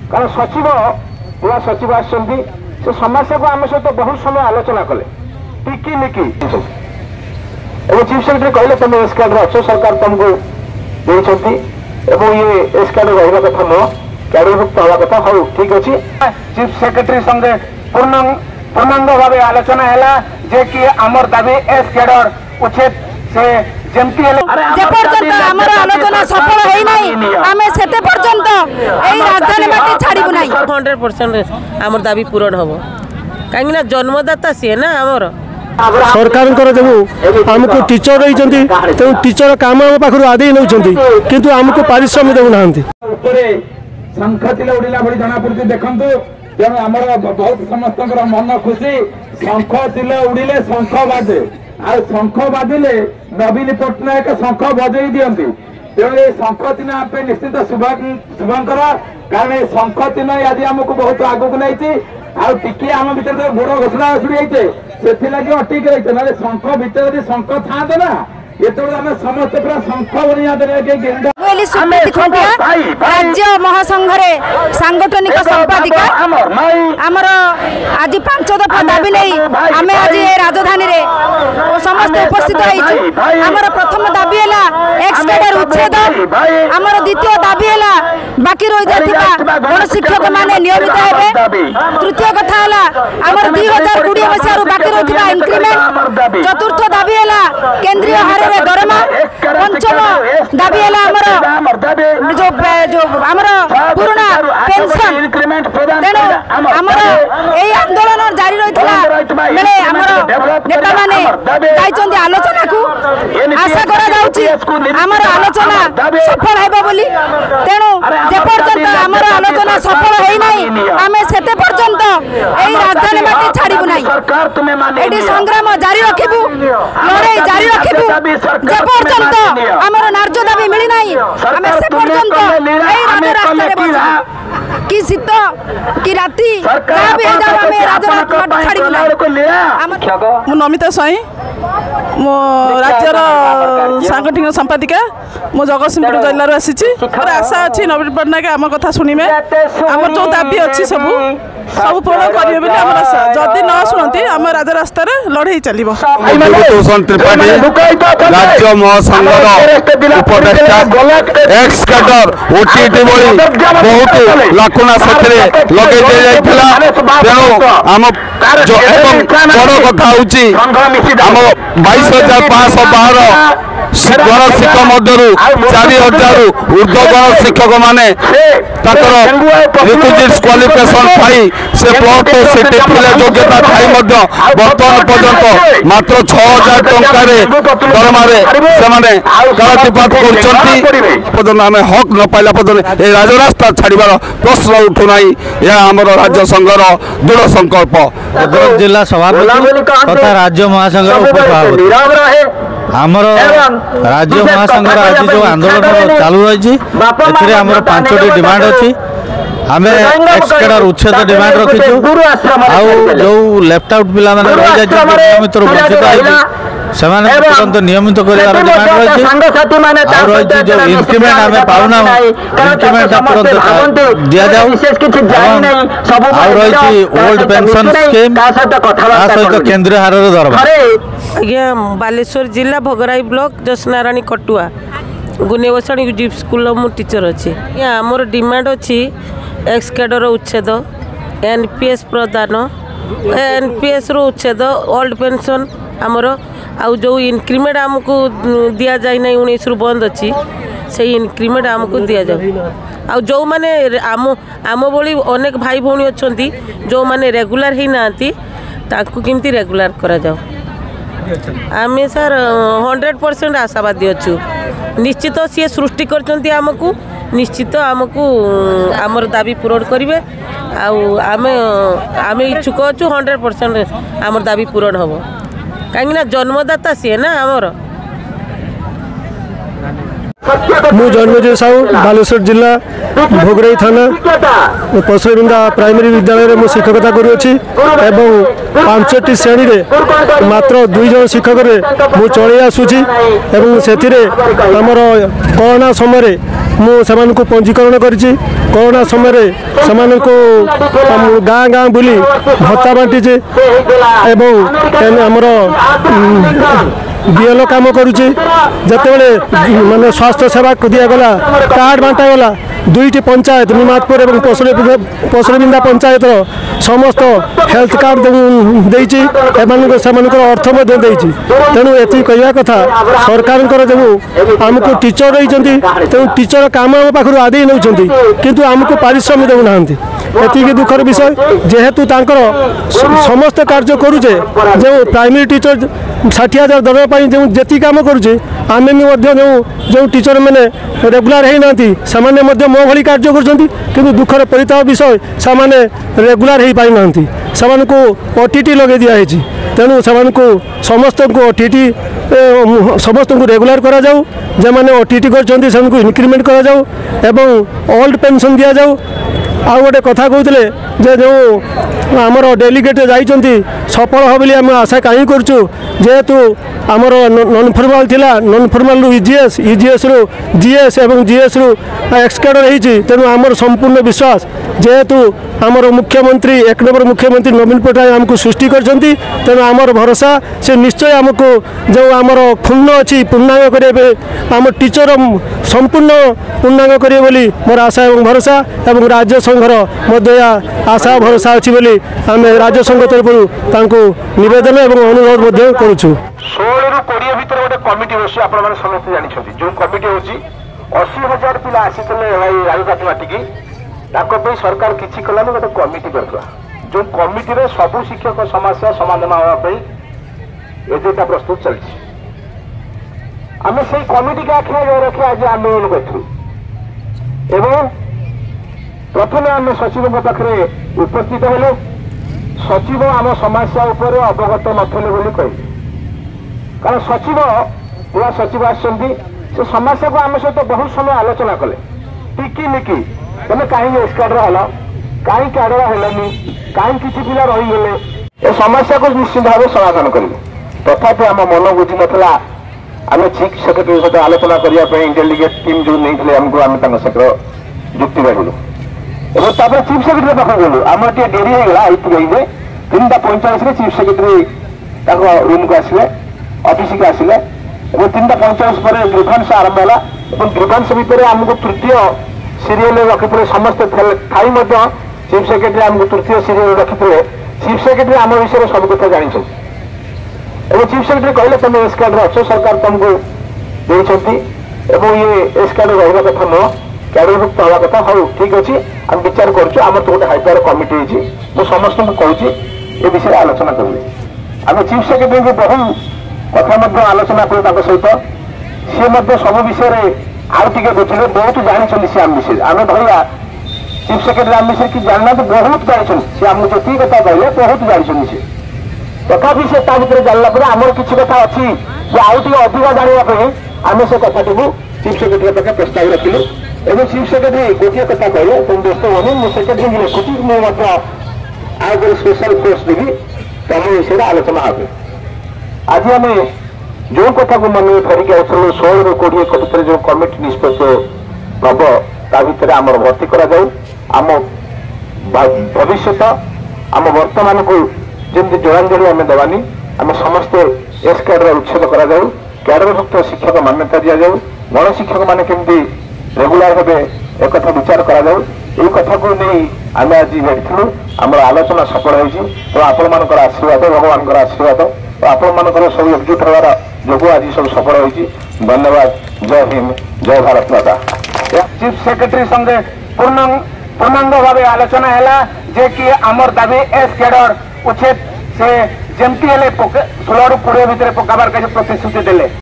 कारण सचिव नूआ सचिव आसछन्ती से समस्या को आम सहित बहुत समय आलोचना कले टिकी निकी चीफ सेक्रेटरी कहले तुम एस कार्ड अच्छे सरकार तुमको देती ये एस कार्ड रहा कथा नुह कैडरभुक्त हवा कथा हौ ठीक अच्छे चीफ सेक्रेटरी संगे पूर्णांग भाव आलोचना है जे कि आमर दाबी एस कैडर उच्छेद से आलोचना सफल है छाड़ू ना 100% आमर दाबी पूरण हम कहीं जन्मदाता सी ना आमर सरकार जो आमको टीचर रही टीचर काम आम पाखु आदे नौ किंतु आमको पारिश्रमिक देना शंख चिल उड़िला भाई जना पड़ी देखु तेणु आमर बहुत समस्त मन खुशी शंख चिल उड़िले शंख बाजे आ शंख बाजिले नवीन पट्टनायक शंख बजई दियंती तेणु ये शंख चिन्ह आप निश्चित शुभंकर कारण ये शंख चिन्ह आज आमको बहुत आगक नहीं टी आम भर गोड़ घोषणा छुड़ी से अटिक रही ना शंख भर शंख था ना ये समस्त पूरा शंख बनी राज्य महासंघ सांगठनिक संपादिका आमर आज 5 दफा दाबी नहीं आम आज राजधानी रे समस्त उपस्थित आमर प्रथम दाबी है एक्स कैडर उच्छेद आमर द्वितीय दाबी है बाकी रही गण शिक्षक माने नियमित हेबे तृतीय कथा है आमर 2020 मसीह बाकी रही इंक्रीमेंट चतुर्थ दाबी है केंद्रीय हार दरमा पंचम दाबी है जो पुराना पेंशन तेणु आमर यही आंदोलन जारी रही बेले नेता माने आलोचना को आशा आमर आलोचना सफल होली तेणु जेपर्यंत आमर आलोचना सफल होना आम से पर्यंत यही राजधानी माटी छाड़ू ना ये संग्राम जारी रखू लड़ाई जारी रखू जेपर्यंत आमर न्याय दाबी मिलना आम से पर्यंत कि शीत कि राति नमिता स्वाई मो राज्यर सांगठनिक संपादिका मो जगतसिंहपुर जिलूर आसी आशा अच्छी नवीन पट्टनायक आम कथा शुणवे आम जो दाबी अच्छी सब पूर्ण करेंगे जदि न शुणती आम राजरास्तार लड़े चलो राज्य महासंघर उपदेष्टा एक्स कैडर ओटीटी बहुत लाकुना लगे तेणु आम बड़ कथा हूँ 22,512 गण शिक्षक मध्य 4,000 ऊर्ध गण शिक्षक माने रिक्विजिट्स क्वालिफिकेशन पाई से प्लस टू सीटी योग्यता थाई बर्तमान पर्यंत मात्र 6,000 टंका दरमा से कालातिपात कर हक न पाइला पर्यंत ये राजरास्ता छाड़बार प्रश्न उठुना यह आम राज्य संघर दृढ़ संकल्प जिला सभापति तथा राज्य महासंघ आमर राज्य महासंघ आज जो आंदोलन चालू रही आमर 5टी डिमांड अच्छी आम एक्स कैडर उच्छेद डिमांड रखीचु आउ जो लेफ्ट आउट पिला नियमित वंचित तुरंत नियमित कर डिमांड रही जो इंक्रीमेंट आम पाऊना इंक्रीमेंट तुरंत दि जाऊ रही ओल्ड पेंशन स्कीम सहित केंद्रीय हार दरमा आज्ञा बालेश्वर जिला भोगराई ब्लॉक जसनाराणी कटुआ गुनेवसाणी यूजीप स्कूल मु टीचर अच्छी आमर डिमांड अच्छी एक्स कैडर उच्छेद एनपीएस प्रदान एनपीएस रो उच्छेद ओल्ड पेंशन आमर आउ जो इंक्रीमेंट आमको दि जाए ना 19 रु बंद अच्छी से इंक्रीमेंट आमको दि जाए आउ जो माने आम भली अनेक भाई भौणी अच्छा जो माने रेगुलर ही ना ताकू किमती रेगुलर करा जाओ आम सर 100% आशावादी अच्छु निश्चित सी सृष्टि करछंती आमको निश्चित आमको आमर दाबी पूरण करेंगे आम इच्छुक अच्छु 100% आमर दाबी पूरण हम कहीं जन्मदाता सी ना आमर मु जन्मजय साहू बालेश्वर जिला भोगराई थाना पशुबिंदा प्राइमरी विद्यालय में शिक्षकता करुँची एवं 5टी श्रेणी रे मात्र 2 जन शिक्षक मु चल आसूची एवं से आमर कोरोना समय मुझे पंजीकरण करिछि। कोरोना समय गाँ गाँ बुली भत्ता बांटी एवं आमर बीएलओ काम करुचे जिते माने स्वास्थ्य सेवा दिगला कार्ड बांटागला 2टी पंचायत निमातपुर और पसुरबिंदा पंचायत समस्त हेल्थ कार्ड देती अर्थ तेणु ये कहवा कथा सरकार जो आमको टीचर रही तेणु टीचर काम आम पाखु आदि नौ किंतु आमको पारिश्रमिक देना ये दुखर विषय जेहेतु समस्त कार्य करुचे जो प्राइमरी टीचर 60,000 दरमाई जो जी कम करुचे आम जो टीचर मैंने रेगुलर होना मो भली कार्य कर दुखर परिताप विषय से रेगुलर हो पाई ना ओटीटी लगे दिखाई तेणु से समस्त को ओटीटी समस्त को रेगुलर करा जाऊ जो मैंने ओटीटी कर इनक्रीमेंट करा जाऊ एवं ओल्ड पेंशन दि जाऊ। आउ गोटे कथा कहते जो आमर डेलीगेट जाइंट सफल हो बोली आम आशा कहीं करूँ जेहेतु आमर नॉन फॉर्मल थिला नॉन फॉर्मल रु ईजीएस रु जीएस एवं जीएस रु एक्सकेडर होती तेणु आमर संपूर्ण विश्वास जेहेतु आमर मुख्यमंत्री 1 नंबर मुख्यमंत्री नवीन पट्टनायक आमको सृष्टि करछंती तेणु आमर भरोसा से निश्चय आमको जो आमर क्षुण्ण अच्छी पूर्णांग करेंगे आम टीचर संपूर्ण पूर्णांग करेंगे बोली मोर आशा और भरोसा एवं राज्य संघर आशा भरोसा अच्छी बोली आम राज्य संघ तरफ निवेदन और अनुरोध करुछु। 16 ରୁ 20 भितर गोटे कमिटी बसी आप समस्त जानते जो कमिटी हूँ 80,000 पिला आसीते राजघाट माटिकी सरकार किसी कलानी गोटे कमिटी करता जो कमिटी रे सबू शिक्षक समस्या समाधान होगा एजेंडा प्रस्तुत चलती आम से कमिटी के आखिर रखी आज आंदोलन करूँ प्रथम आम सचिव पाखे उपस्थित हेलु सचिव आम समस्या उपर अवगत नथिले बोली कहले कारण सचिव नूआ सचिव आसछंती से समस्या को आम सहित बहुत समय आलोचना कले टिकी तुम कहीं एसकार्ड हल कहीं कार्ड हेलानी कहीं किसी पिला रहीगले ए समस्या को निश्चित भाव समाधान करेंगे तथापि आम मन बुझी नाला आम चीफ सेक्रेटरी सहित आलोचना करने इंटेलिजेंट टीम जो नहीं आमको आम जुक्ति बाढ़ू और चीफ सेक्रेटरी पाख गलु आम टे डेरी होगा ये 3:45 चीफ सेक्रेटरी रूम को आसिले ऑफिस के आसिले 3:45 पर ग्रीवांस आरंभ है और ग्रीवांस भितर आमको तृतीय सीरियल रखी समस्त थाई चीफ सेक्रेटरी आमको तृतीय सीरियल रखी चीफ सेक्रेटरी आम विषय सब कथा जानते चीफ सेक्रेटरी कहले तुम एस कार्ड अच्छो सरकार तुमको देती ये एस कार्ड रहा कथा नुह कैडरभुक्त हवा कथा हाँ ठीक अच्छे आम विचार करुँ आम तो गोटे हाइपावर कमिटी मुझे समस्त कहूँ ये विषय आलोचना करेंगे आम चीफ सेक्रेटरी को बहु कथा आलोचना करूँ सहित सी सब विषय आउ टे बुझे बहुत जानते सी आम विषय आम धरिया चीफ सेक्रेटरी आम विषय कि जानना तो बहुत जानते सी आमको जी कथा कहले बहुत जानते सी तथापि से भर जानला आमर किसी कथा अच्छी आउ टे अधिक जानवाई आम से कथाटी चीफ सेक्रेटरी पाखे प्रस्ताव रखिलु एवं चीफ सेक्रेटरी गोटे कथा कहले तुम व्यस्त होनी मुझे सेक्रेटरी लिखुची मुझे आगे स्पेशल फोर्स देवी तुम विषय आलोचना हे आज आम जो कथा को मन धरिक आसलु 16 ରୁ 20 भितर जो कमिटी निष्पत्ति नब ता भर आम भर्ती आम भविष्य आम वर्तमान को जमी जलांजलि आम देवानी आम समस्ते एस कार्ड उच्छेद कराऊ कैडरभुक्त शिक्षक मान्यता दि जाऊ गण शिक्षक मैंने केमती रेगुलर हे एक विचार कराऊ ये कथा को नहीं आम आज बैठू आम आलोचना सफल हो तो आपण मान आशीर्वाद भगवान आशीर्वाद तो आपण मान सब एकजुट हमार जो आज सब सफल हो धन्यवाद। जय हिंद जय भारत माता। चीफ सेक्रेटरी संगे पूर्णांग भाव आलोचना है जे कि आमर दाबी एस कैडर उच्छेद से जमती 16 ରୁ 20 भितर पकाबार प्रतिश्रुति देले।